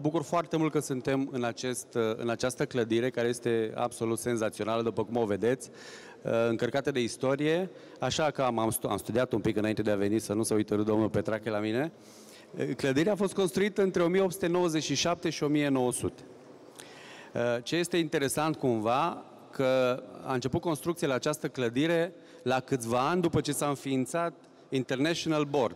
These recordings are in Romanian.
bucur foarte mult că suntem în această clădire, care este absolut senzațională, după cum o vedeți, încărcată de istorie, așa că am studiat un pic înainte de a veni, să nu se uită domnul Petrache la mine. Clădirea a fost construită între 1897 și 1900. Ce este interesant cumva, că a început construcția la această clădire la câțiva ani după ce s-a înființat International Board,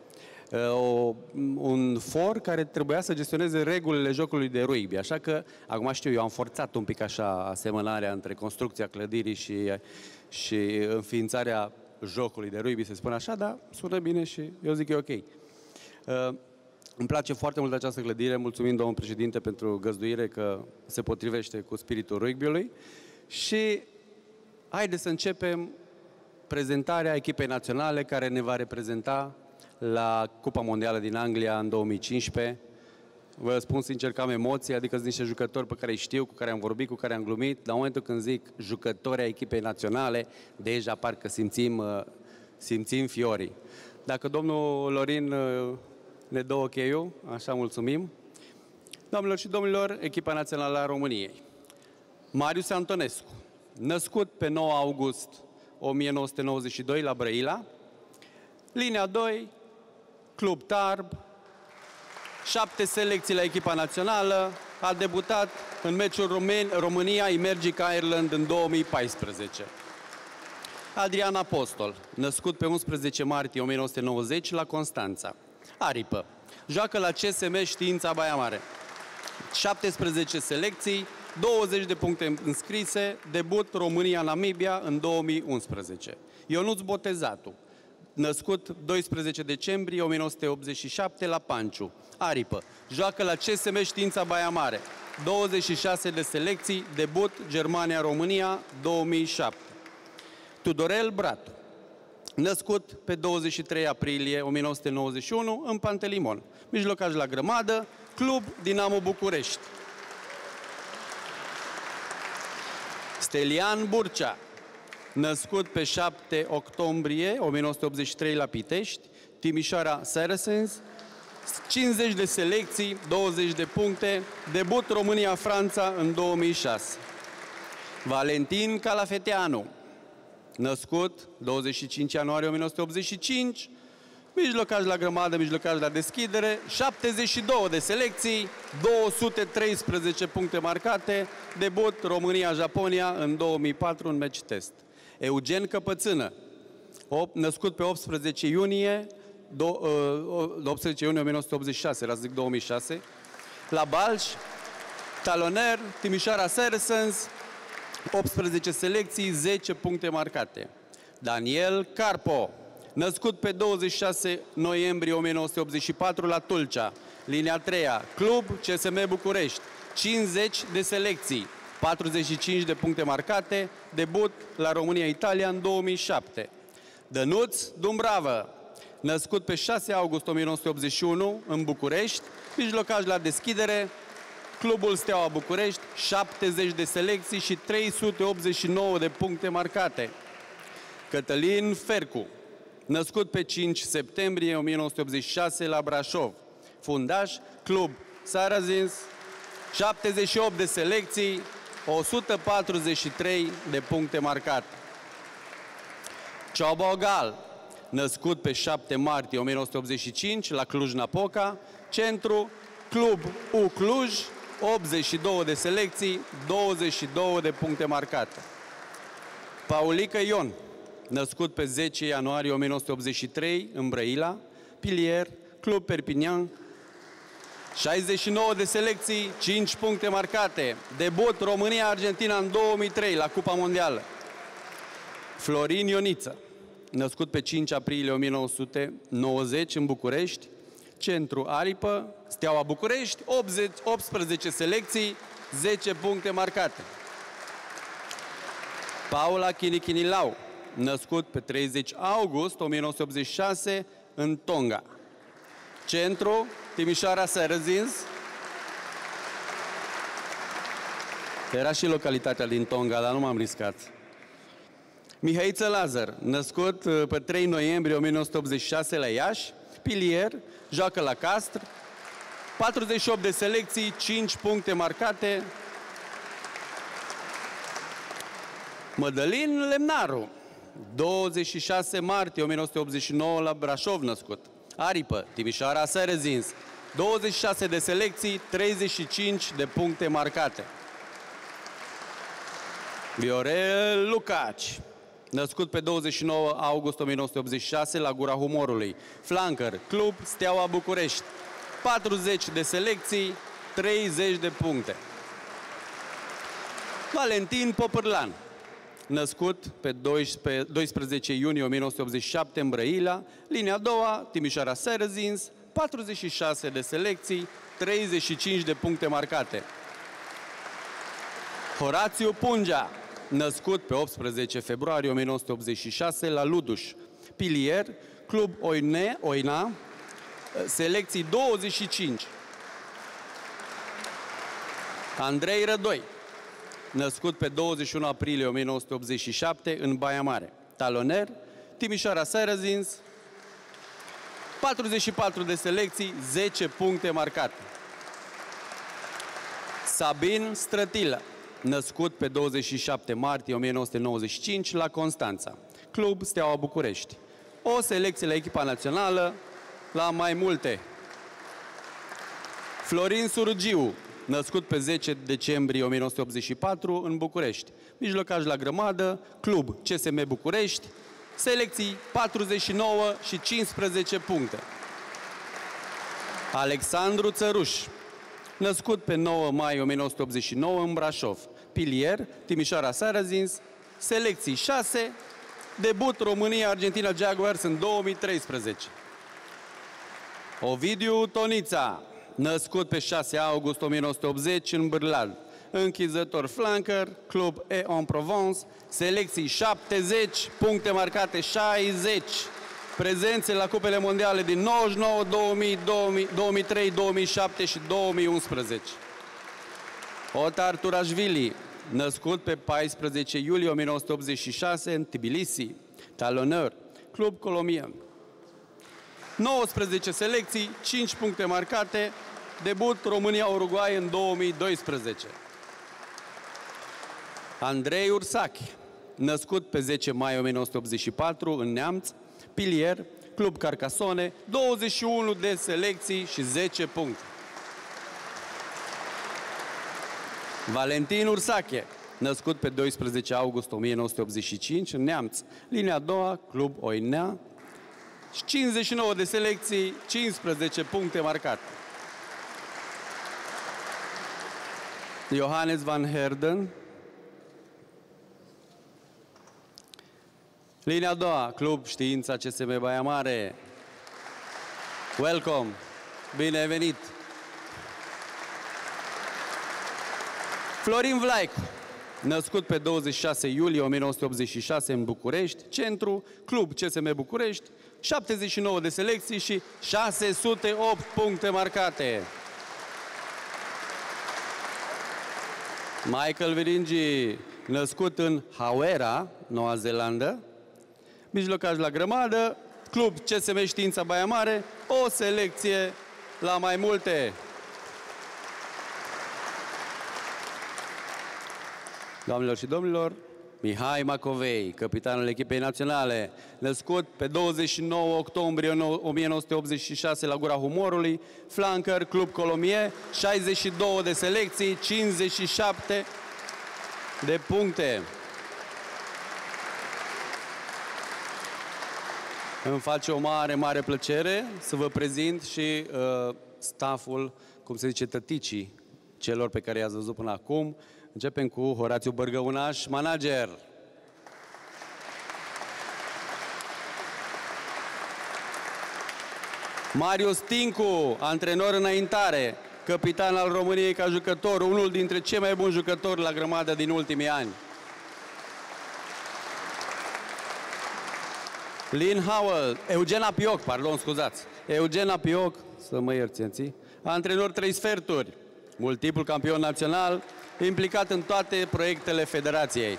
un for care trebuia să gestioneze regulile jocului de rugby. Așa că, acum știu, eu am forțat un pic așa asemănarea între construcția clădirii și înființarea jocului de rugby, să spun așa, dar sună bine și eu zic că e ok. Îmi place foarte mult această clădire, mulțumim domnul președinte pentru găzduire, că se potrivește cu spiritul rugby-ului. Și haideți să începem prezentarea echipei naționale care ne va reprezenta la Cupa Mondială din Anglia în 2015. Vă spun sincer că am emoții, adică sunt niște jucători pe care îi știu, cu care am vorbit, cu care am glumit. La momentul când zic jucători ai echipei naționale, deja parcă simțim fiorii. Dacă domnul Lorin ne dă ok-ul, așa mulțumim. Doamnelor și domnilor, echipa națională a României. Marius Antonescu, născut pe 9 august 1992 la Brăila. Linia 2, Club Tarbes, 7 selecții la echipa națională, a debutat în meciul România Emergic Ireland în 2014. Adrian Apostol, născut pe 11 martie 1990 la Constanța. Aripă, joacă la CSM Știința Baia Mare. 17 selecții, 20 de puncte înscrise, debut România-Namibia în 2011. Ionuț Botezatu, născut 12 decembrie 1987 la Panciu. Aripă, joacă la CSM Știința Baia Mare. 26 de selecții, debut Germania-România 2007. Tudorel Bratu, născut pe 23 aprilie 1991 în Pantelimon. Mijlocaș la grămadă, Club Dinamo București. Stelian Burcea, născut pe 7 octombrie 1983 la Pitești, Timișoara Saracens, 50 de selecții, 20 de puncte, debut România-Franța în 2006. Valentin Calafeteanu, născut 25 ianuarie 1985, mijlocaș la grămadă, mijlocaș la deschidere, 72 de selecții, 213 puncte marcate, debut România-Japonia în 2004 în meci test. Eugen Căpățână, născut pe 18 iunie 1986, era să zic 2006, la Balș, taloner, Timișoara Saracens, 18 selecții, 10 puncte marcate. Daniel Carpo, născut pe 26 noiembrie 1984 la Tulcea, linia 3-a, Club CSM București, 50 de selecții, 45 de puncte marcate, debut la România-Italia în 2007. Dănuț Dumbravă, născut pe 6 august 1981 în București, mijlocaș la deschidere, Clubul Steaua București, 70 de selecții și 389 de puncte marcate. Cătălin Fercu, născut pe 5 septembrie 1986 la Brașov, fundaș, Club Saracens, 78 de selecții, 143 de puncte marcate. Ciobogal, născut pe 7 martie 1985 la Cluj-Napoca, centru, Club U Cluj, 82 de selecții, 22 de puncte marcate. Paulică Ion, născut pe 10 ianuarie 1983 în Brăila, pilier, Club Perpignan, 69 de selecții, 5 puncte marcate, debut România-Argentina în 2003 la Cupa Mondială. Florin Ioniță, născut pe 5 aprilie 1990 în București, centru Aripă, Steaua București, 18 selecții, 10 puncte marcate. Paula Chinichinilau, născut pe 30 august 1986 în Tonga, centru Timișoara Saracens. Era și localitatea din Tonga, dar nu m-am riscat. Mihăiță Lazar, născut pe 3 noiembrie 1986 la Iași, pilier, joacă la Castr, 48 de selecții, 5 puncte marcate. Mădălin Lemnaru, 26 martie 1989 la Brașov născut. Aripă, Timișoara Serezins, 26 de selecții, 35 de puncte marcate. Viorel Lucaci, născut pe 29 august 1986 la Gura Humorului. Flanker, club Steaua București, 40 de selecții, 30 de puncte. Valentin Popârlan, născut pe 12 iunie 1987 în Brăila, linia a doua, Timișoara Serezins, 46 de selecții, 35 de puncte marcate. Horațiu Pungea, născut pe 18 februarie 1986 la Luduș, pilier, club Oina, selecții 25. Andrei Rădoi, născut pe 21 aprilie 1987 în Baia Mare, taloner, Timișoara Serezins, 44 de selecții, 10 puncte marcate. Sabin Strătilă, născut pe 27 martie 1995 la Constanța, club Steaua București. O selecție la echipa națională, la mai multe. Florin Surugiu, născut pe 10 decembrie 1984 în București, mijlocaș la grămadă, club CSM București, selecții 49 și 15 puncte. Alexandru Țăruș, născut pe 9 mai 1989 în Brașov, pilier, Timișoara Serezins, selecții 6, debut România-Argentina Jaguars în 2013. Ovidiu Tonița, născut pe 6 august 1980 în Bârlad, închizător flanker, club Aix-en-Provence, selecții 70, puncte marcate 60, prezențe la cupele mondiale din 99, 2000, 2003, 2007 și 2011. Otar Turașvili, născut pe 14 iulie 1986 în Tbilisi, taloneur, club Colomian. 19 selecții, 5 puncte marcate, debut România-Uruguay în 2012. Andrei Ursache, născut pe 10 mai 1984 în Neamț, pilier, club Carcassone, 21 de selecții și 10 puncte. Valentin Ursache, născut pe 12 august 1985 în Neamț, linia a doua, club Oinea, 59 de selecții, 15 puncte marcate. Johannes van Herden, linia a doua, club Știința CSM Baia Mare. Welcome! Bine ai venit! Florin Vlaicu, născut pe 26 iulie 1986 în București, centru, club CSM București, 79 de selecții și 608 puncte marcate. Michael Viringi, născut în Hawera, Noua Zeelandă, mijlocaș la grămadă, club CSM Știința Baia Mare, o selecție la mai multe. Doamnelor și domnilor, Mihai Macovei, capitanul echipei naționale, născut pe 29 octombrie 1986 la Gura Humorului, flanker, club Colomier, 62 de selecții, 57 de puncte. Îmi face o mare plăcere să vă prezint și stafful, cum se zice, tăticii celor pe care i-ați văzut până acum. Începem cu Horațiu Bărgăunaș, manager. Marius Tincu, antrenor înaintare, capitan al României ca jucător, unul dintre cei mai buni jucători la grămadă din ultimii ani. Lin Howell, Eugen Apioc, pardon, scuzați. Eugen Apioc, să mă ierți, antrenor 3 sferturi, multiplu campion național, implicat în toate proiectele federației.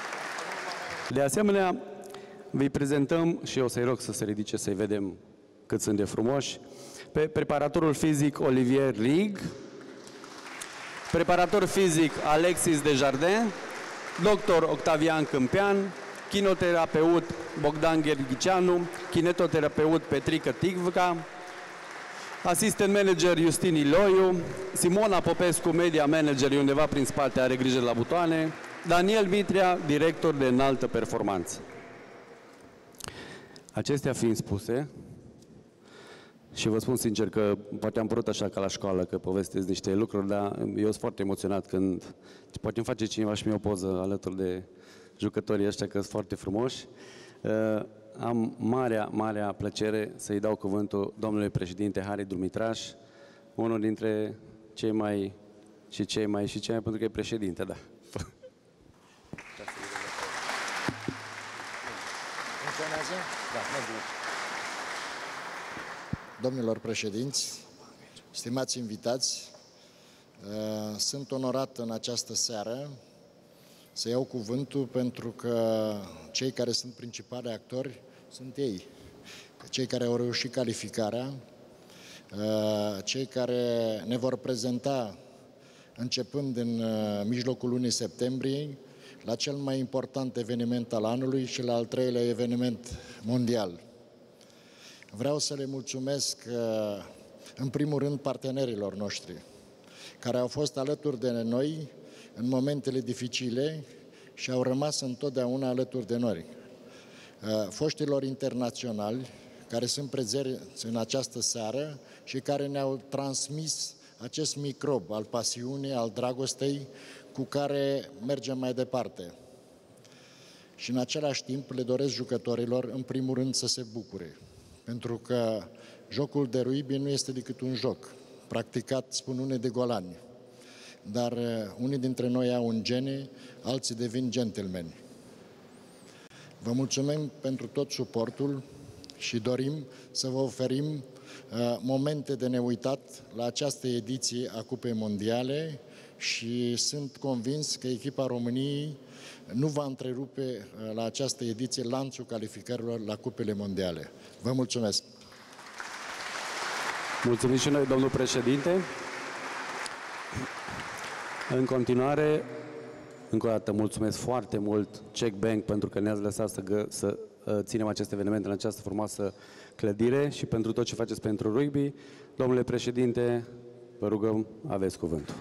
De asemenea, vi prezentăm, și o să-i rog să se ridice să-i vedem cât sunt de frumoși. Pe preparatorul fizic Olivier Rig, preparator fizic Alexis Desjardins, doctor Octavian Câmpean, kinoterapeut Bogdan Gherghicianu, kinetoterapeut Petrică Tigvca, asistent manager Justin Iloiu, Simona Popescu, media manager, e undeva prin spate, are grijă la butoane, Daniel Mitrea, director de înaltă performanță. Acestea fiind spuse, și vă spun sincer că poate am părut așa ca la școală, că povestesc niște lucruri, dar eu sunt foarte emoționat când poate îmi face cineva și mie o poză alături de jucătorii ăștia, că sunt foarte frumoși. Am marea plăcere să-i dau cuvântul domnului președinte Harry Dumitraș, unul dintre cei mai, pentru că e președinte, da. Funcționează? Da, domnilor președinți, stimați invitați, sunt onorat în această seară să iau cuvântul pentru că cei care sunt principali actori sunt ei, cei care au reușit calificarea, cei care ne vor prezenta începând în mijlocul lunii septembrie la cel mai important eveniment al anului și la al treilea eveniment mondial. Vreau să le mulțumesc în primul rând partenerilor noștri care au fost alături de noi în momentele dificile și au rămas întotdeauna alături de noi. Foștilor internaționali care sunt prezenți în această seară și care ne-au transmis acest microb al pasiunii, al dragostei cu care mergem mai departe. Și în același timp le doresc jucătorilor, în primul rând, să se bucure. Pentru că jocul de rugby nu este decât un joc, practicat, spun unii, de golani. Dar unii dintre noi au un gene, alții devin gentlemani. Vă mulțumim pentru tot suportul și dorim să vă oferim momente de neuitat la această ediție a Cupei Mondiale și sunt convins că echipa României nu va întrerupe la această ediție lanțul calificărilor la Cupele Mondiale. Vă mulțumesc! Mulțumim și noi, domnul președinte. În continuare, încă o dată mulțumesc foarte mult Czech Bank pentru că ne-ați lăsat să ținem acest eveniment în această frumoasă clădire și pentru tot ce faceți pentru rugby. Domnule președinte, vă rugăm, aveți cuvântul.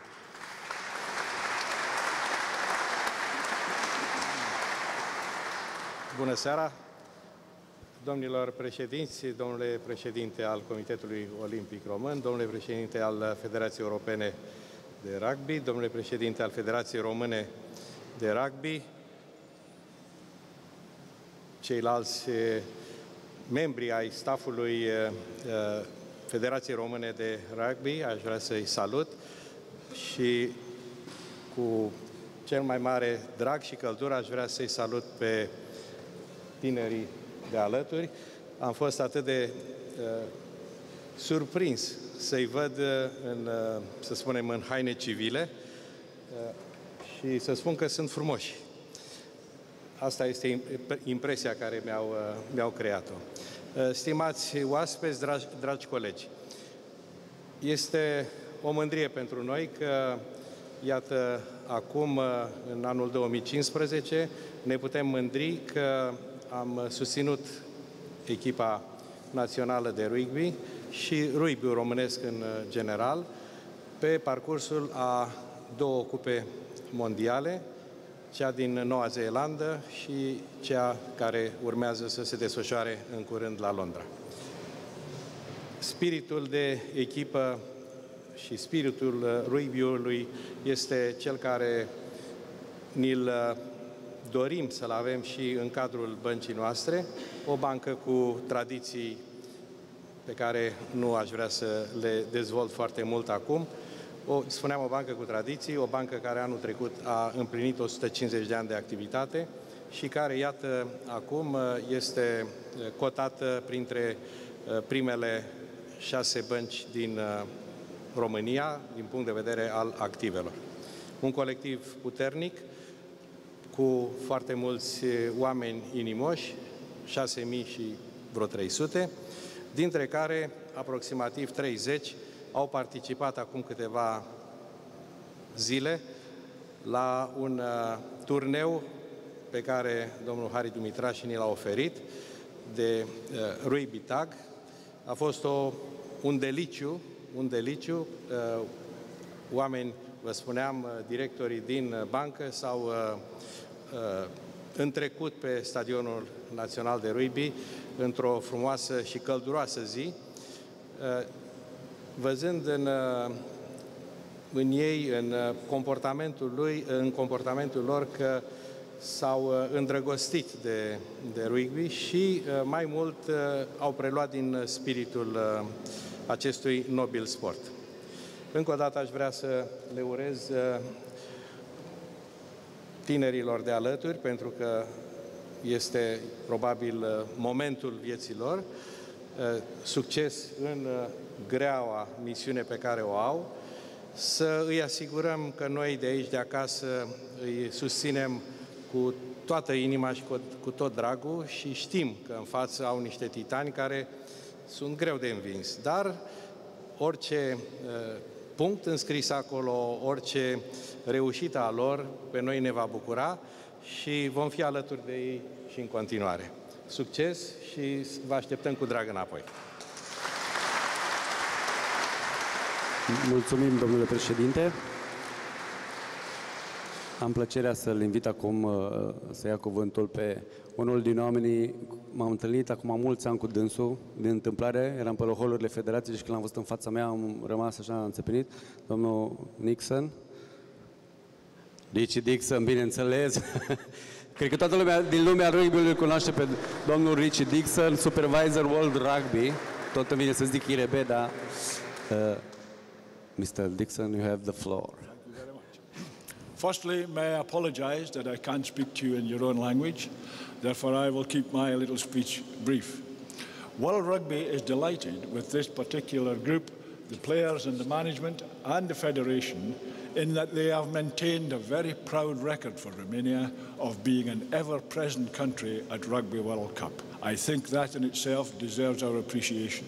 Bună seara, domnilor președinți, domnule președinte al Comitetului Olimpic Român, domnule președinte al Federației Europene de Rugby, domnule președinte al Federației Române de Rugby, ceilalți membri ai staffului Federației Române de Rugby, aș vrea să-i salut și cu cel mai mare drag și căldură aș vrea să-i salut pe tinerii de alături. Am fost atât de surprins să-i văd să spunem, în haine civile și să spun că sunt frumoși. Asta este impresia care mi-au creat-o. Stimați oaspeți, dragi colegi, este o mândrie pentru noi că, iată, acum, în anul 2015, ne putem mândri că am susținut echipa națională de rugby și rugby-ul românesc în general pe parcursul a două cupe mondiale, cea din Noua Zeelandă și cea care urmează să se desfășoare în curând la Londra. Spiritul de echipă și spiritul rugby-ului este cel care ni-l dorim să-l avem și în cadrul băncii noastre, o bancă cu tradiții pe care nu aș vrea să le dezvolt foarte mult acum. Spuneam o bancă cu tradiții, o bancă care anul trecut a împlinit 150 de ani de activitate și care, iată, acum este cotată printre primele 6 bănci din România, din punct de vedere al activelor. Un colectiv puternic, cu foarte mulți oameni inimoși, 6.000 și vreo 300, dintre care aproximativ 30 au participat acum câteva zile la un turneu pe care domnul Hari Dumitraș ni l-a oferit de rugby tag. A fost un deliciu. Oameni, vă spuneam, directorii din bancă s-au întrecut pe Stadionul Național de Rugby într-o frumoasă și călduroasă zi, văzând în ei, în comportamentul lor că s-au îndrăgostit de rugby și mai mult au preluat din spiritul acestui nobil sport. Încă o dată aș vrea să le urez tinerilor de alături, pentru că este probabil momentul vieții lor, succes în greaua misiune pe care o au, să îi asigurăm că noi de aici, de acasă, îi susținem cu toată inima și cu tot dragul și știm că în față au niște titani care sunt greu de învins. Dar orice punct înscris acolo, orice reușită a lor, pe noi ne va bucura și vom fi alături de ei și în continuare. Succes și vă așteptăm cu drag înapoi. Mulțumim, domnule președinte. Am plăcerea să-l invit acum să ia cuvântul pe unul din oamenii. M-am întâlnit acum mulți ani cu dânsul, din întâmplare, eram pe holurile federației și când l-am văzut în fața mea am rămas așa înțepenit, domnul Nixon. Richie Dixon, bineînțeles. Cred că toată lumea din lumea rugby-ului îl cunoaște pe domnul Richie Dixon, Supervisor World Rugby. Tot îmi vine să zic IRB, dar Mr. Dixon, you have the floor. Firstly, may I apologise that I can't speak to you in your own language. Therefore, I will keep my little speech brief. World Rugby is delighted with this particular group, the players and the management and the federation, in that they have maintained a very proud record for Romania of being an ever-present country at Rugby World Cup. I think that in itself deserves our appreciation.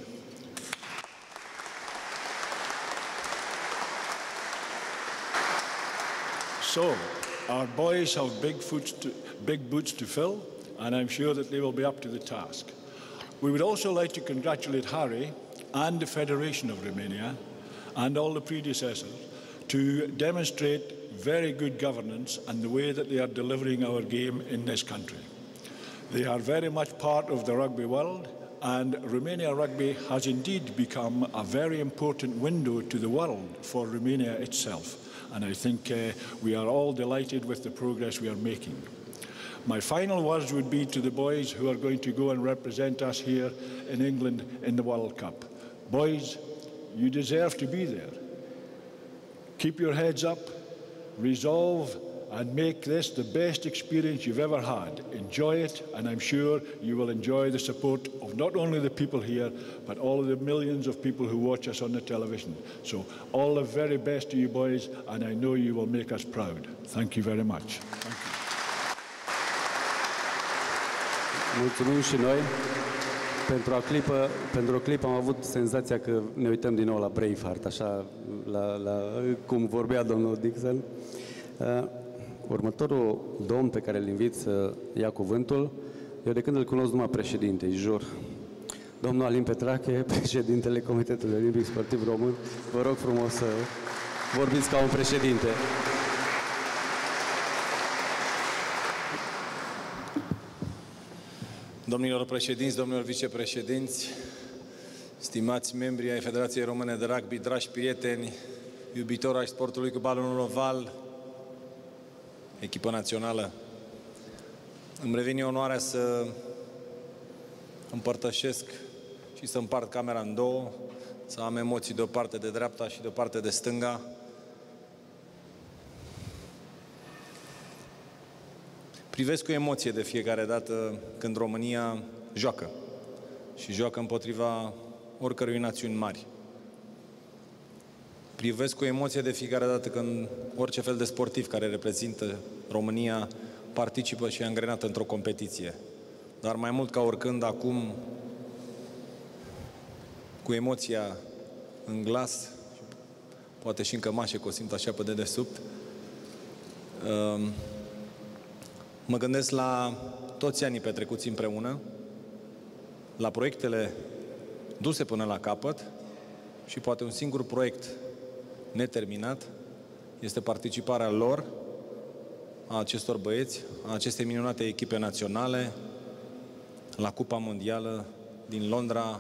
So, our boys have big boots to fill, and I'm sure that they will be up to the task. We would also like to congratulate Harry and the Federation of Romania and all the predecessors to demonstrate very good governance and the way that they are delivering our game in this country. They are very much part of the rugby world, and Romania Rugby has indeed become a very important window to the world for Romania itself. And I think we are all delighted with the progress we are making. My final words would be to the boys who are going to go and represent us here in England in the World Cup. Boys, you deserve to be there. Keep your heads up, resolve and make this the best experience you've ever had. Enjoy it, and I'm sure you will enjoy the support of not only the people here, but all of the millions of people who watch us on the television. So all the very best to you boys, and I know you will make us proud. Thank you very much. Thank you. Mulțumim și noi. Pentru o clipă am avut senzația că ne uităm din nou la Braveheart, așa, la cum vorbea domnul Dixon. Următorul domn pe care îl invit să ia cuvântul, eu de când îl cunosc numai președinte, îi jur. Domnul Alin Petrache, președintele Comitetului Olimpic Sportiv Român, vă rog frumos să vorbiți ca un președinte. Domnilor președinți, domnilor vicepreședinți, stimați membri ai Federației Române de Rugby, dragi prieteni, iubitori ai sportului cu balonul oval, echipă națională, îmi revine onoarea să împărtășesc și să împart camera în două, să am emoții de o parte de dreapta și de o parte de stânga. Privesc cu emoție de fiecare dată când România joacă și joacă împotriva oricărui națiuni mari. Privesc cu emoție de fiecare dată când orice fel de sportiv care reprezintă România participă și e angrenat într-o competiție. Dar mai mult ca oricând, acum cu emoția în glas, poate și în cămașe, că o simt așa pe dedesubt. Mă gândesc la toți anii petrecuți împreună, la proiectele duse până la capăt și poate un singur proiect neterminat este participarea lor, a acestor băieți, a acestei minunate echipe naționale la Cupa Mondială din Londra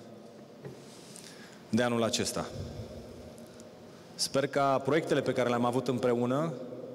de anul acesta. Sper ca proiectele pe care le-am avut împreună,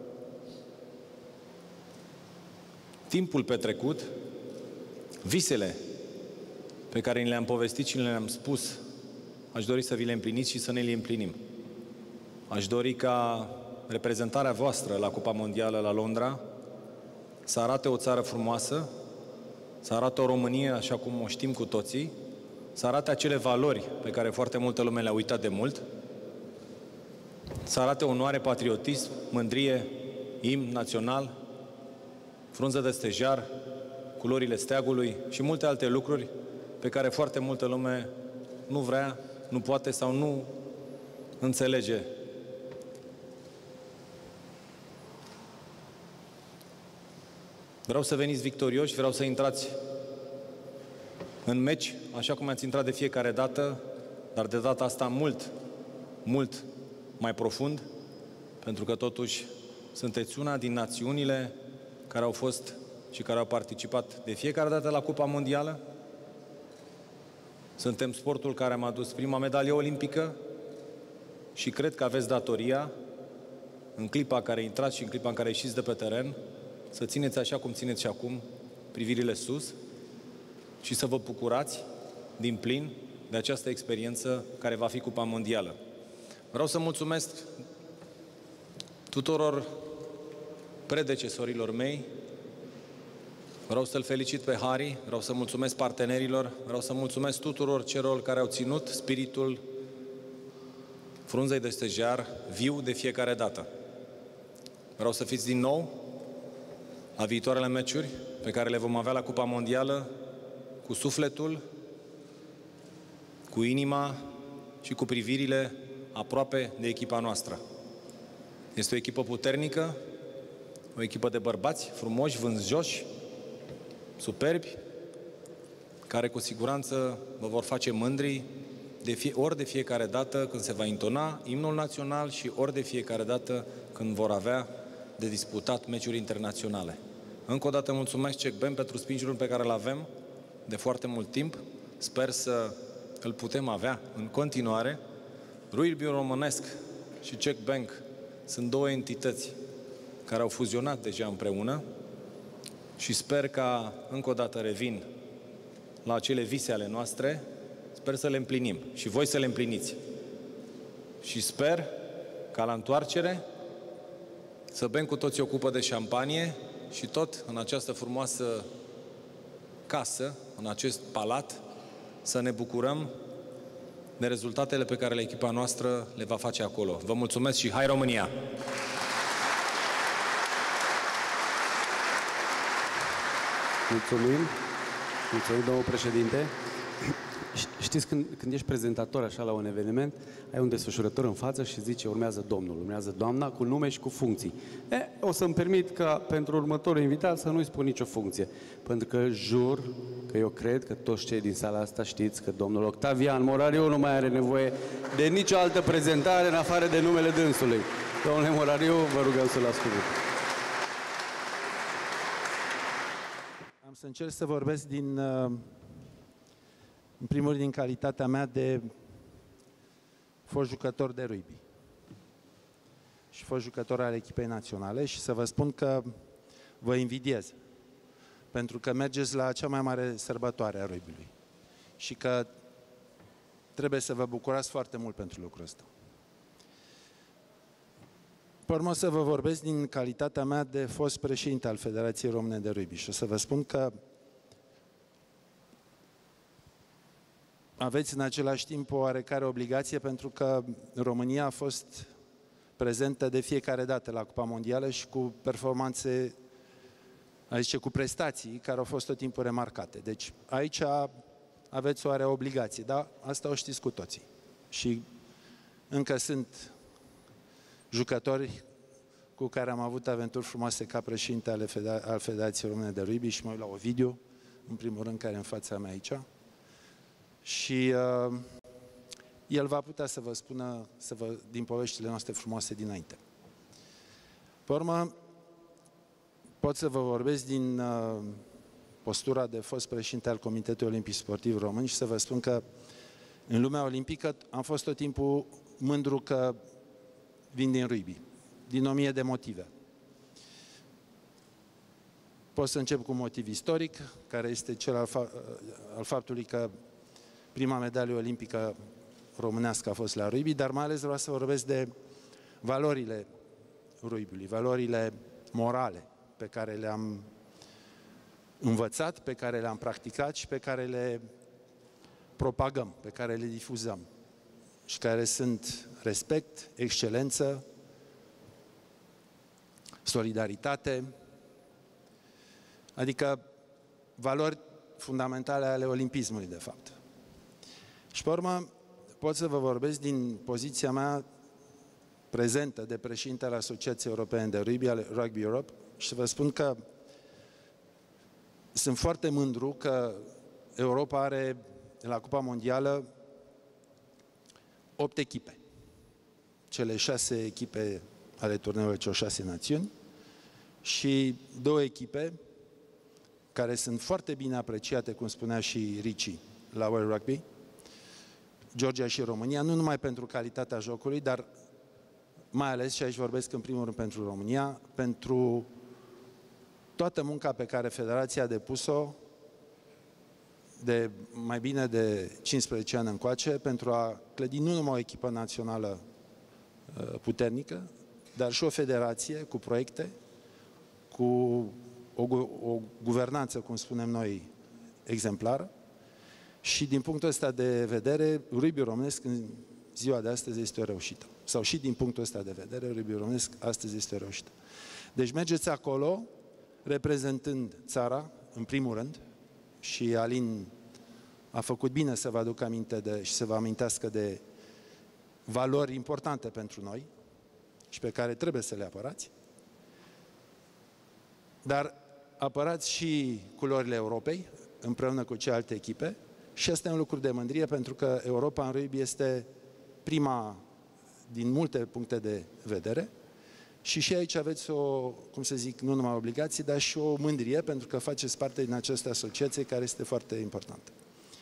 timpul petrecut, visele pe care ni le-am povestit și le-am spus, aș dori să vi le împliniți și să ne le împlinim. Aș dori ca reprezentarea voastră la Cupa Mondială la Londra să arate o țară frumoasă, să arate o Românie așa cum o știm cu toții, să arate acele valori pe care foarte multă lume le-a uitat de mult, să arate onoare, patriotism, mândrie, imn național, frunză de stejar, culorile steagului și multe alte lucruri pe care foarte multă lume nu vrea, nu poate sau nu înțelege. Vreau să veniți victorioși, vreau să intrați în meci, așa cum ați intrat de fiecare dată, dar de data asta mult, mult mai profund, pentru că totuși sunteți una din națiunile care au fost și care au participat de fiecare dată la Cupa Mondială. Suntem sportul care am adus prima medalie olimpică și cred că aveți datoria, în clipa în care intrați și în clipa în care ieșiți de pe teren, să țineți așa cum țineți și acum privirile sus și să vă bucurați din plin de această experiență care va fi Cupa Mondială. Vreau să mulțumesc tuturor predecesorilor mei, vreau să-l felicit pe Harry, vreau să mulțumesc partenerilor, vreau să mulțumesc tuturor celor care au ținut spiritul frunzei de stejar viu de fiecare dată. Vreau să fiți din nou la viitoarele meciuri pe care le vom avea la Cupa Mondială cu sufletul, cu inima și cu privirile aproape de echipa noastră. Este o echipă puternică, o echipă de bărbați frumoși, vânzjoși, superbi, care cu siguranță vă vor face mândri ori de fiecare dată când se va intona imnul național și ori de fiecare dată când vor avea de disputat meciuri internaționale. Încă o dată mulțumesc CECBANK pentru sprijinul pe care îl avem de foarte mult timp. Sper să îl putem avea în continuare. Rugby românesc și CECBANK sunt două entități care au fuzionat deja împreună și sper ca, încă o dată revin la acele vise ale noastre, sper să le împlinim și voi să le împliniți. Și sper ca la întoarcere să bem cu toții o cupă de șampanie și tot în această frumoasă casă, în acest palat, să ne bucurăm de rezultatele pe care echipa noastră le va face acolo. Vă mulțumesc și hai România! Mulțumim! Mulțumim, domnul președinte! Știți, când ești prezentator așa la un eveniment, ai un desfășurător în față și zice urmează domnul, urmează doamna, cu nume și cu funcții. O să-mi permit ca pentru următorul invitat să nu-i spun nicio funcție. Pentru că jur că eu cred că toți cei din sala asta știți că domnul Octavian Morariu nu mai are nevoie de nicio altă prezentare în afară de numele dânsului. Domnule Morariu, vă rugăm să-l ascultăm. Am să încerc să vorbesc în primul rând, din calitatea mea de fost jucător de rugby și fost jucător al echipei naționale și să vă spun că vă invidiez pentru că mergeți la cea mai mare sărbătoare a rugbyului și că trebuie să vă bucurați foarte mult pentru lucrul ăsta. Pe urmă să vă vorbesc din calitatea mea de fost președinte al Federației Române de Rugby și o să vă spun că aveți în același timp o oarecare obligație pentru că România a fost prezentă de fiecare dată la Cupa Mondială și cu performanțe, aș zice, cu prestații care au fost tot timpul remarcate. Deci aici aveți oare obligație, dar asta o știți cu toții. Și încă sunt jucători cu care am avut aventuri frumoase ca președinte al Federației Române de Rugby și mă uit la Ovidiu, în primul rând, care e în fața mea aici. Și el va putea să vă spună din poveștile noastre frumoase dinainte. Pe urmă, pot să vă vorbesc din postura de fost președinte al Comitetului Olimpic Sportiv Român și să vă spun că în lumea olimpică am fost tot timpul mândru că vin din rugby, din 1000 de motive. Pot să încep cu un motiv istoric, care este cel al faptului că prima medalie olimpică românească a fost la rugby, dar mai ales vreau să vorbesc de valorile rugbyului, valorile morale pe care le-am învățat, pe care le-am practicat și pe care le propagăm, pe care le difuzăm și care sunt respect, excelență, solidaritate, adică valori fundamentale ale olimpismului, de fapt. Și pe urmă pot să vă vorbesc din poziția mea prezentă de președinte al Asociației Europene de Rugby, ale Rugby Europe, și să vă spun că sunt foarte mândru că Europa are la Cupa Mondială 8 echipe. Cele 6 echipe ale turneului celor 6 națiuni și 2 echipe care sunt foarte bine apreciate, cum spunea și Ricci, la World Rugby, Georgia și România, nu numai pentru calitatea jocului, dar mai ales, și aici vorbesc în primul rând pentru România, pentru toată munca pe care Federația a depus-o de mai bine de 15 ani încoace pentru a clădi nu numai o echipă națională puternică, dar și o federație cu proiecte, cu o guvernanță, cum spunem noi, exemplară. Și din punctul ăsta de vedere, rugby românesc în ziua de astăzi este o reușită. Sau și din punctul ăsta de vedere, rugby românesc astăzi este o reușită. Deci mergeți acolo, reprezentând țara, în primul rând, și Alin a făcut bine să vă aduc aminte și să vă amintească de valori importante pentru noi și pe care trebuie să le apărați, dar apărați și culorile Europei împreună cu celelalte echipe și asta e un lucru de mândrie pentru că Europa în rugby este prima din multe puncte de vedere și aici aveți o, cum să zic, nu numai obligație, dar și o mândrie pentru că faceți parte din această asociație care este foarte importantă.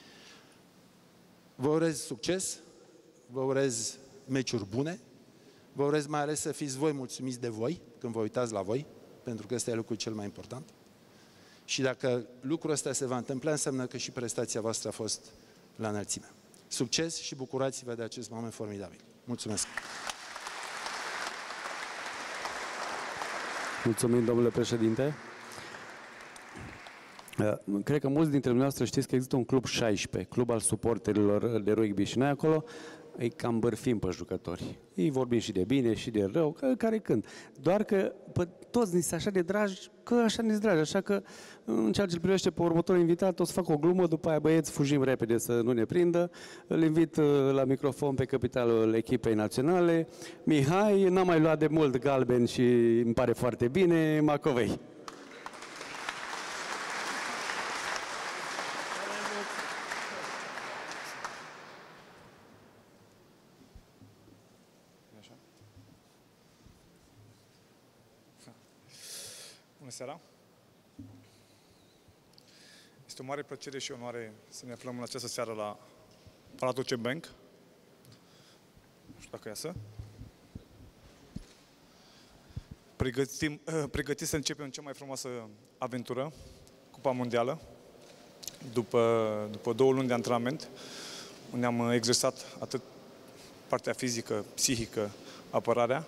Vă urez succes, vă urez meciuri bune, vă urez mai ales să fiți voi mulțumiți de voi, când vă uitați la voi, pentru că ăsta e lucrul cel mai important. Și dacă lucrul ăsta se va întâmpla, înseamnă că și prestația voastră a fost la înălțime. Succes și bucurați-vă de acest moment formidabil. Mulțumesc! Mulțumim, domnule președinte. Cred că mulți dintre dumneavoastră știți că există un club 16, club al suporterilor de rugby și noi acolo îi cam bârfim pe jucători. Ei vorbim și de bine și de rău, care când. Doar că pe toți ni se așa de dragi, că așa ni-s dragi. Așa că în ceea ce îl privește pe următorul invitat, o să fac o glumă, după aia băieți fugim repede să nu ne prindă. Îl invit la microfon pe capitalul echipei naționale. Mihai, n-am mai luat de mult galben și îmi pare foarte bine, Macovei. Bună seara! Este o mare plăcere și onoare să ne aflăm în această seară la Palatul CEBank. Nu știu dacă iasă. Pregătiți să începem cea mai frumoasă aventură, Cupa Mondială, după 2 luni de antrenament, unde am exersat atât partea fizică, psihică, apărarea.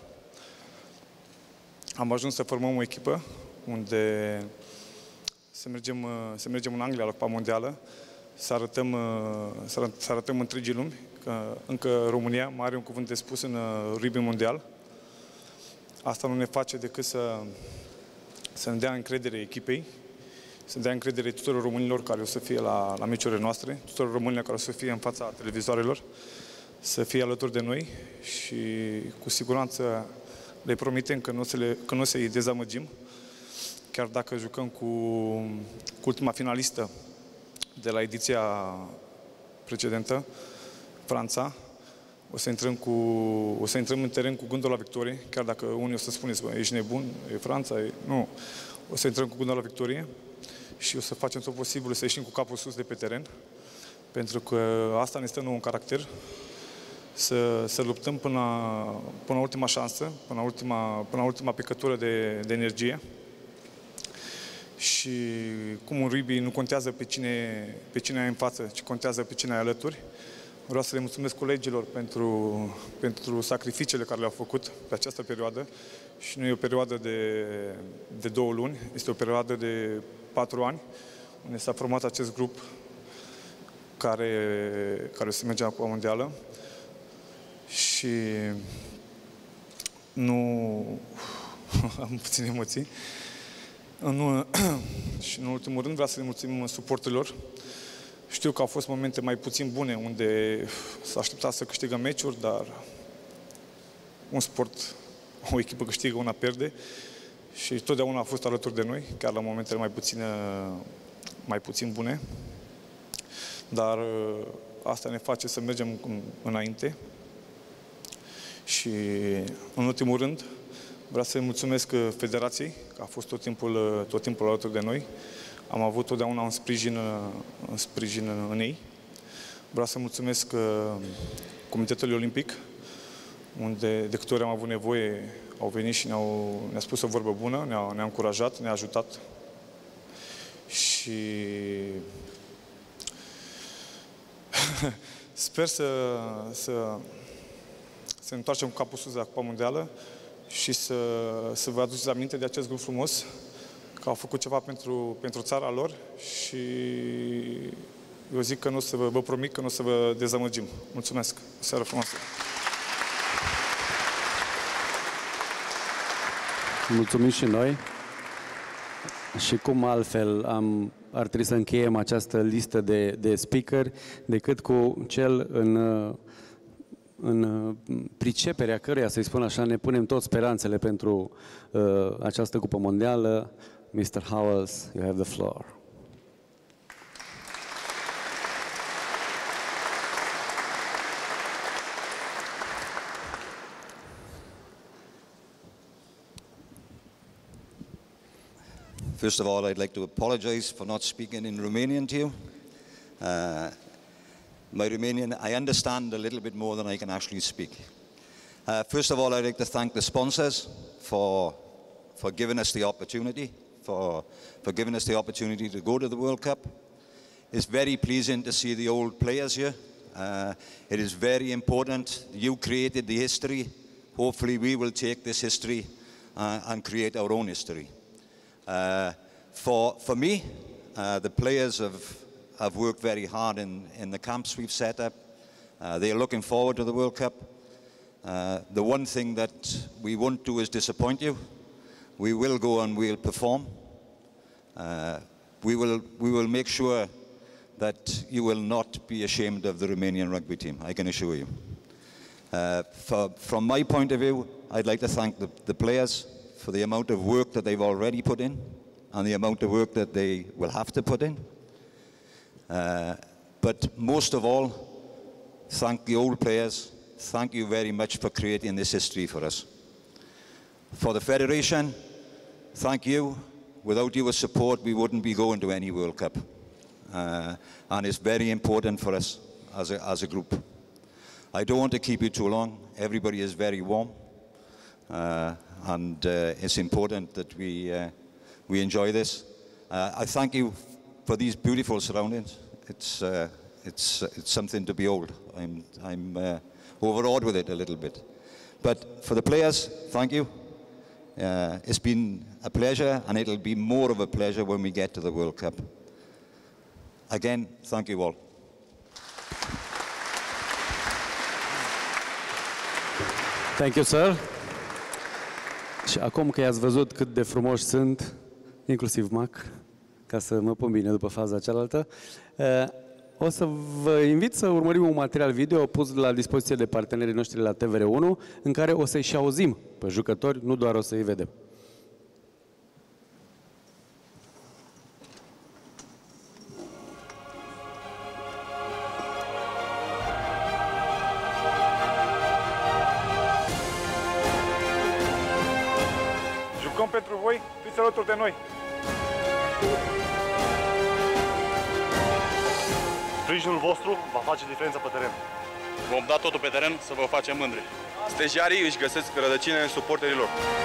Am ajuns să formăm o echipă unde să mergem în Anglia la Cupa Mondială, să arătăm întregii lumi că încă România mai are un cuvânt de spus în rugby mondial. Asta nu ne face decât să ne dea încredere echipei să dea încredere tuturor românilor care o să fie la meciurile noastre, tuturor românilor care o să fie în fața televizoarelor, să fie alături de noi și cu siguranță le promitem că nu o să-i dezamăgim, chiar dacă jucăm cu ultima finalistă de la ediția precedentă, Franța. O să intrăm în teren cu gândul la victorie, chiar dacă unii o să spuneți, bă, ești nebun, e Franța, nu. O să intrăm cu gândul la victorie și o să facem tot posibilul să ieșim cu capul sus de pe teren, pentru că asta ne stă nou în caracter, să luptăm până ultima șansă, până ultima picătură de energie. Și cum în rugby nu contează pe cine ai în față, ci contează pe cine ai alături. Vreau să le mulțumesc colegilor pentru sacrificiile care le-au făcut pe această perioadă. Și nu e o perioadă de 2 luni, este o perioadă de 4 ani, unde s-a format acest grup care o să merge la Cupa Mondială. Și nu am puține emoții. Și în ultimul rând vreau să le mulțumim suporterilor. Știu că au fost momente mai puțin bune unde s-a așteptat să câștigă meciuri, dar un sport, o echipă câștigă, una pierde și totdeauna a fost alături de noi, chiar la momentele mai puțin bune. Dar asta ne face să mergem înainte. Și în ultimul rând vreau să-i mulțumesc Federației, că a fost tot timpul alături de noi. Am avut totdeauna un sprijin în ei. Vreau să mulțumesc Comitetului Olimpic, unde de câte ori am avut nevoie, au venit și ne-a spus o vorbă bună, ne-a încurajat, ne-a ajutat. Și sper să ne întoarcem cu capul sus de la Cupa Mondială și să vă aduceți aminte de acest grup frumos, că au făcut ceva pentru țara lor și eu zic că vă promit că nu o să vă dezamăgim. Mulțumesc! O seară frumoasă! Mulțumim și noi! Și cum altfel ar trebui să încheiem această listă de speaker decât cu cel în priceperea căruia, să-i spun așa, ne punem toți speranțele pentru această Cupă Mondială. Mr. Howells, you have the floor. First of all, I'd like to apologize for not speaking in Romanian to you. My Romanian, I understand a little bit more than I can actually speak. First of all, I'd like to thank the sponsors for giving us the opportunity, for giving us the opportunity to go to the World Cup. It's very pleasing to see the old players here. It is very important. You created the history. Hopefully we will take this history and create our own history. For me, the players have worked very hard in the camps we've set up. They are looking forward to the World Cup. The one thing that we won't do is disappoint you. We will go and we'll perform. We will make sure that you will not be ashamed of the Romanian rugby team, I can assure you. From my point of view, I'd like to thank the players for the amount of work that they've already put in and the amount of work that they will have to put in. But most of all, thank the old players. Thank you very much for creating this history for us. For the Federation, thank you. Without your support, we wouldn't be going to any World Cup. And it's very important for us as a group. I don't want to keep you too long. Everybody is very warm. And it's important that we enjoy this. I thank you for these beautiful surroundings. It's something to behold. I'm overawed with it a little bit. But for the players, thank you. It's been a pleasure, and it'll be more of a pleasure when we get to the World Cup. Again, thank you all. Thank you, sir. Și acum că i-ați văzut cât de frumoși sunt, inclusiv Mac, ca să mă pun bine după faza cealaltă. O să vă invit să urmărim un material video pus la dispoziție de partenerii noștri la TVR1, în care o să-i și auzim pe jucători, nu doar o să-i vedem. Jucăm pentru voi, fiți alături de noi! Sprijinul vostru va face diferența pe teren. Vom da totul pe teren să vă facem mândri. Stejarii își găsesc rădăcine în suporterii lor.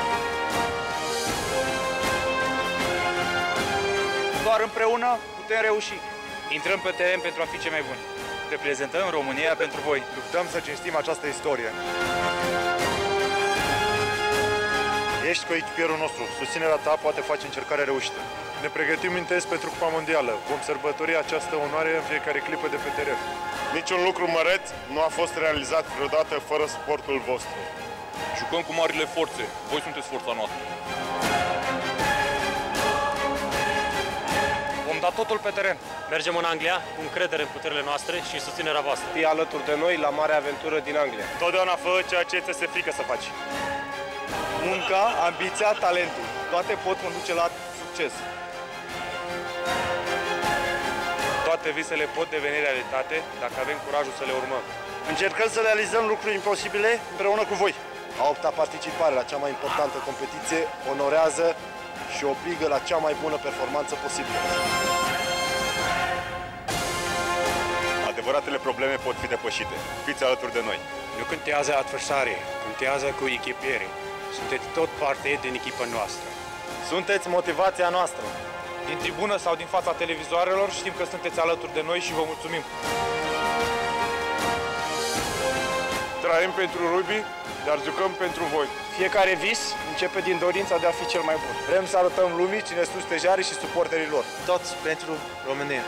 Doar împreună putem reuși. Intrăm pe teren pentru a fi cei mai buni. Reprezentăm România pentru voi. Luptăm să cinstim această istorie. Ești coechipierul nostru. Susținerea ta poate face încercarea reușită. Ne pregătim intens pentru Cupa Mondială. Vom sărbători această onoare în fiecare clipă de pe teren. Niciun lucru măreț nu a fost realizat vreodată fără suportul vostru. Jucăm cu marile forțe. Voi sunteți forța noastră. Vom da totul pe teren. Mergem în Anglia cu încredere în puterile noastre și susținerea voastră. Fii alături de noi la marea aventură din Anglia. Totdeauna fă ceea ce ți se frică să faci. Munca, ambiția, talentul. Toate pot conduce la succes. Toate visele pot deveni realitate dacă avem curajul să le urmăm. Încercăm să realizăm lucruri imposibile împreună cu voi. A 8-a participare la cea mai importantă competiție onorează și obligă la cea mai bună performanță posibilă. Adevăratele probleme pot fi depășite. Fiți alături de noi. Nu contează adversarii, contează cu echipierii. Sunteți tot parte din echipa noastră. Sunteți motivația noastră. Din tribună sau din fața televizoarelor știm că sunteți alături de noi și vă mulțumim. Trăim pentru rugby, dar jucăm pentru voi. Fiecare vis începe din dorința de a fi cel mai bun. Vrem să arătăm lumii cine sunt stejarii și suporterii lor. Toți pentru România.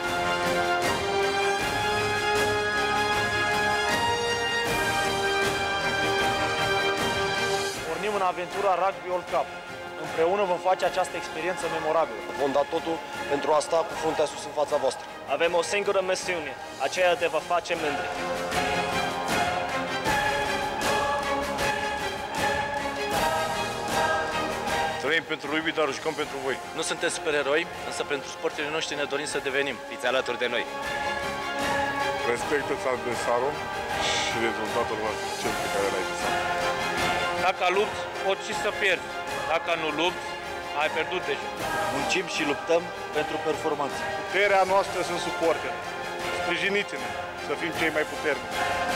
Pornim în aventura Rugby World Cup. Împreună vom face această experiență memorabilă. Vom da totul pentru a sta cu fruntea sus în fața voastră. Avem o singură misiune, aceea de vă face mândri. Trăim pentru rugby, dar jucăm pentru voi. Nu suntem supereroi, însă pentru sportivii noștri ne dorim să devenim. Fiți alături de noi. Respectă-ți adversarul și rezultatul va fi cel pe care l-ai visat. Dacă lupți, poți și să pierzi. Dacă nu lupți, ai pierdut deja. Muncim și luptăm pentru performanță. Puterea noastră sunt suporteri. Sprijiniți-ne să fim cei mai puternici.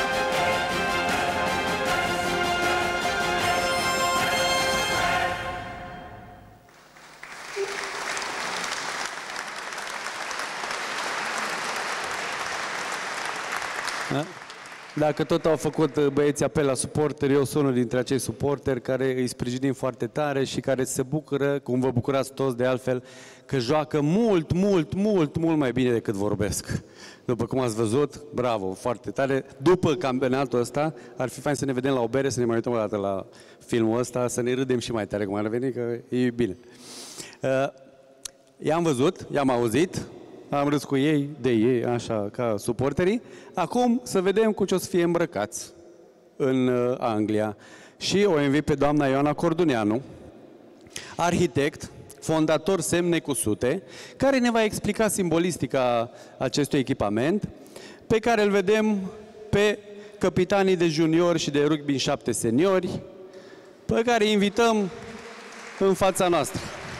Dacă tot au făcut băieții apel la suporteri, eu sunt unul dintre acei suporteri care îi sprijinim foarte tare și care se bucură, cum vă bucurați toți de altfel, că joacă mult mai bine decât vorbesc. După cum ați văzut, bravo, foarte tare. După campionatul ăsta, ar fi fain să ne vedem la o bere, să ne mai uităm o dată la filmul ăsta, să ne râdem și mai tare cum ar veni, că e bine. I-am văzut, i-am auzit, am râs cu ei, de ei, așa, ca suporterii. Acum să vedem cu ce o să fie îmbrăcați în Anglia. Și o invit pe doamna Ioana Corduneanu, arhitect, fondator Semne cu Sute, care ne va explica simbolistica acestui echipament, pe care îl vedem pe capitanii de juniori și de rugby în 7 seniori, pe care îi invităm în fața noastră.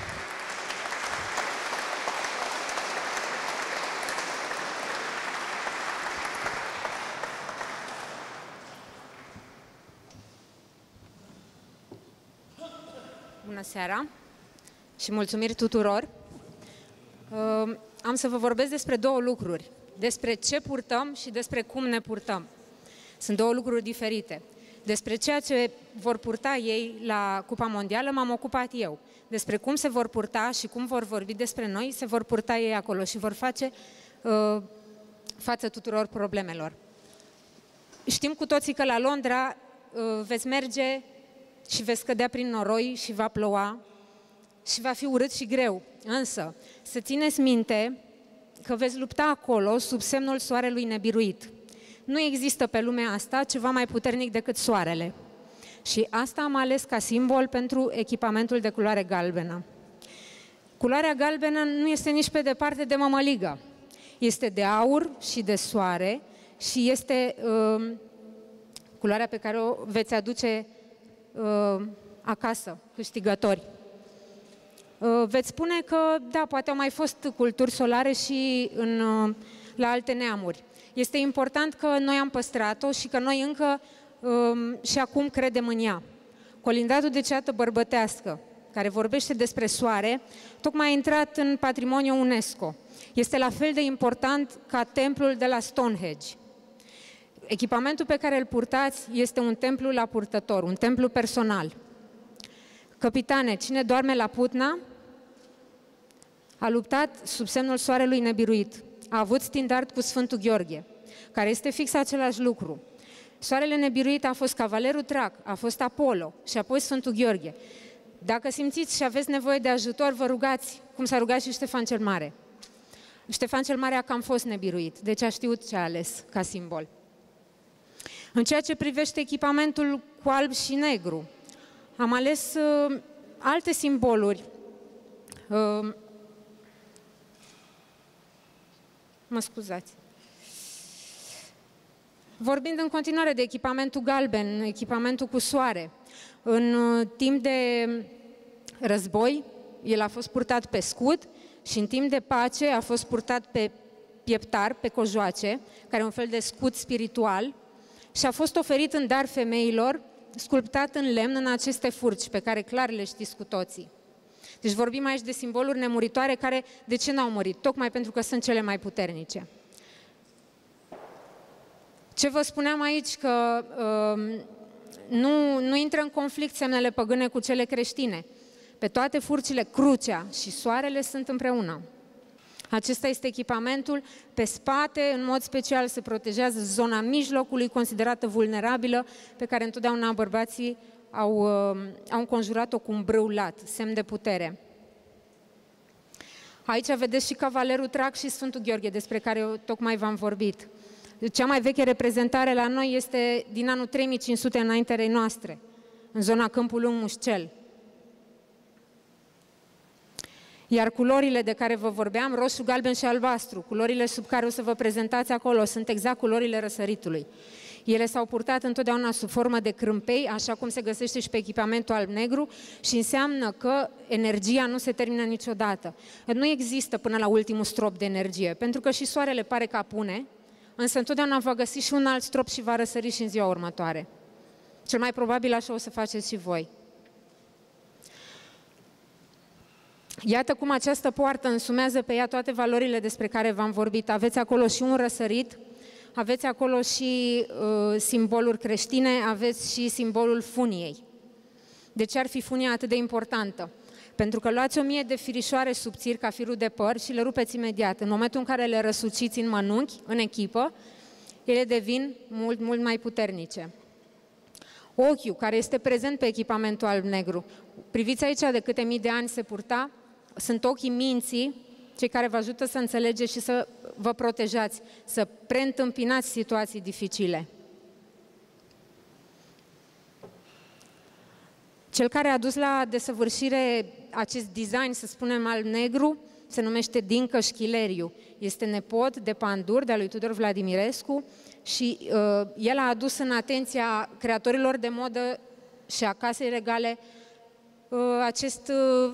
Bună seara și mulțumiri tuturor. Am să vă vorbesc despre două lucruri. Despre ce purtăm și despre cum ne purtăm. Sunt două lucruri diferite. Despre ceea ce vor purta ei la Cupa Mondială m-am ocupat eu. Despre cum se vor purta și cum vor vorbi despre noi, se vor purta ei acolo și vor face față tuturor problemelor. Știm cu toții că la Londra veți merge și veți cădea prin noroi și va ploua și va fi urât și greu. însă să țineți minte că veți lupta acolo sub semnul soarelui nebiruit. Nu există pe lumea asta ceva mai puternic decât soarele. Și asta am ales ca simbol pentru echipamentul de culoare galbenă. Culoarea galbenă nu este nici pe departe de mămăligă. Este de aur și de soare și este culoarea pe care o veți aduce acasă, câștigători. Veți spune că, da, poate au mai fost culturi solare și la alte neamuri. Este important că noi am păstrat-o și că noi încă și acum credem în ea. Colindatul de ceată bărbătească, care vorbește despre soare, tocmai a intrat în patrimoniul UNESCO. Este la fel de important ca templul de la Stonehenge. Echipamentul pe care îl purtați este un templu la purtător, un templu personal. Căpitane, cine doarme la Putna a luptat sub semnul soarelui nebiruit. A avut standard cu Sfântul Gheorghe, care este fix același lucru. Soarele nebiruit a fost cavalerul Trac, a fost Apollo și apoi Sfântul Gheorghe. Dacă simțiți și aveți nevoie de ajutor, vă rugați, cum s-a rugat și Ștefan cel Mare. Ștefan cel Mare a cam fost nebiruit, deci a știut ce a ales ca simbol. În ceea ce privește echipamentul cu alb și negru, am ales alte simboluri. Mă scuzați. Vorbind în continuare de echipamentul galben, echipamentul cu soare, în timp de război, el a fost purtat pe scut și în timp de pace a fost purtat pe pieptar, pe cojoace, care e un fel de scut spiritual, și a fost oferit în dar femeilor, sculptat în lemn în aceste furci, pe care clar le știți cu toții. Deci vorbim aici de simboluri nemuritoare care, de ce n-au murit? Tocmai pentru că sunt cele mai puternice. Ce vă spuneam aici, că nu intră în conflict semnele păgâne cu cele creștine. Pe toate furcile, crucea și soarele sunt împreună. Acesta este echipamentul. Pe spate, în mod special, se protejează zona mijlocului, considerată vulnerabilă, pe care întotdeauna bărbații au înconjurat-o cu un brâu lat, semn de putere. Aici vedeți și cavalerul Trac și Sfântul Gheorghe, despre care eu tocmai v-am vorbit. Cea mai veche reprezentare la noi este din anul 3500 înaintea erei noastre, în zona Câmpul Lung Mușcel. Iar culorile de care vă vorbeam, roșu, galben și albastru, culorile sub care o să vă prezentați acolo, sunt exact culorile răsăritului. Ele s-au purtat întotdeauna sub formă de crâmpei, așa cum se găsește și pe echipamentul alb-negru, și înseamnă că energia nu se termină niciodată. Nu există până la ultimul strop de energie, pentru că și soarele pare că apune, însă întotdeauna va găsi și un alt strop și va răsări și în ziua următoare. Cel mai probabil așa o să faceți și voi. Iată cum această poartă însumează pe ea toate valorile despre care v-am vorbit. Aveți acolo și un răsărit, aveți acolo și simboluri creștine, aveți și simbolul funiei. De ce ar fi funia atât de importantă? Pentru că luați 1000 de firișoare subțiri ca firul de păr și le rupeți imediat. În momentul în care le răsuciți în mănunchi, în echipă, ele devin mult, mult mai puternice. Ochiul, care este prezent pe echipamentul alb-negru. Priviți aici de câte mii de ani se purta. Sunt ochii minții, cei care vă ajută să înțelegeți și să vă protejați, să preîntâmpinați situații dificile. Cel care a dus la desăvârșire acest design, să spunem, alb-negru, se numește Dincă Șchileriu. Este nepot de Pandur, de-a lui Tudor Vladimirescu, și el a adus în atenția creatorilor de modă și a casei regale acest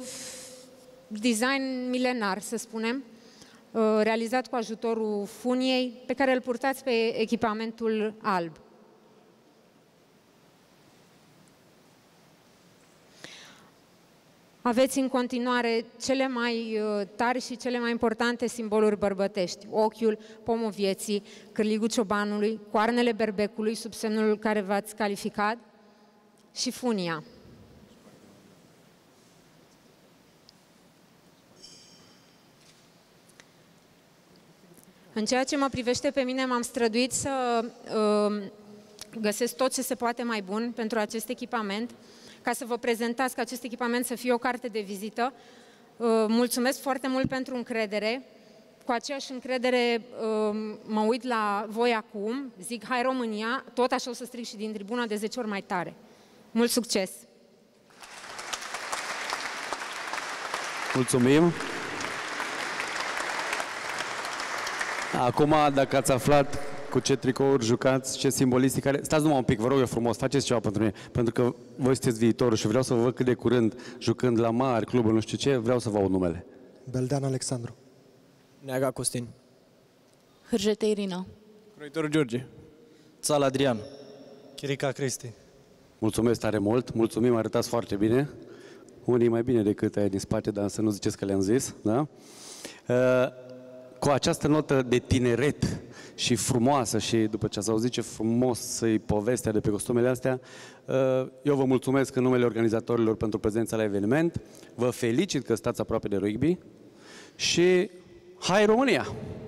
design milenar, să spunem, realizat cu ajutorul funiei, pe care îl purtați pe echipamentul alb. Aveți în continuare cele mai tari și cele mai importante simboluri bărbătești. Ochiul, pomul vieții, cârligul ciobanului, coarnele berbecului, sub semnul care v-ați calificat, și funia. În ceea ce mă privește pe mine, m-am străduit să găsesc tot ce se poate mai bun pentru acest echipament, ca să vă prezentați, ca acest echipament să fie o carte de vizită. Mulțumesc foarte mult pentru încredere. Cu aceeași încredere mă uit la voi acum, zic hai România, tot așa o să strig și din tribuna de 10 ori mai tare. Mult succes! Mulțumim! Acum, dacă ați aflat cu ce tricouri jucați, ce simbolistic. Stați numai un pic, vă rog eu frumos, faceți ceva pentru mine, pentru că voi sunteți viitorul și vreau să vă văd cât de curând, jucând la mari cluburi, nu știu ce, vreau să vă aud numele. Beldean Alexandru. Neaga Costin. Hârjete Irina. Croitor George. Țal Adrian. Chirica Cristi. Mulțumesc tare mult, mulțumim, arătați foarte bine. Unii mai bine decât aia din spate, dar să nu ziceți că le-am zis, da? Cu această notă de tineret și frumoasă și după ce ați auzit ce frumos să-i povestea de pe costumele astea, eu vă mulțumesc în numele organizatorilor pentru prezența la eveniment, vă felicit că stați aproape de rugby și hai România!